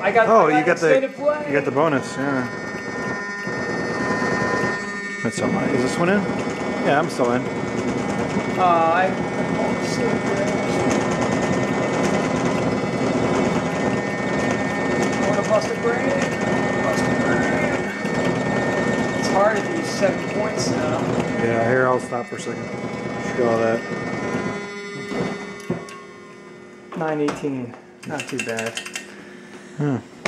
I got. Oh, I got you got extended play. You got the bonus. Yeah. That's all right. Is this one in? Yeah, I'm still in. I want to bust a brain. Bust a brain. It's hard at these 7 points now. Yeah, here, I'll stop for a second. Shoot all that. 918. Not too bad. Hmm.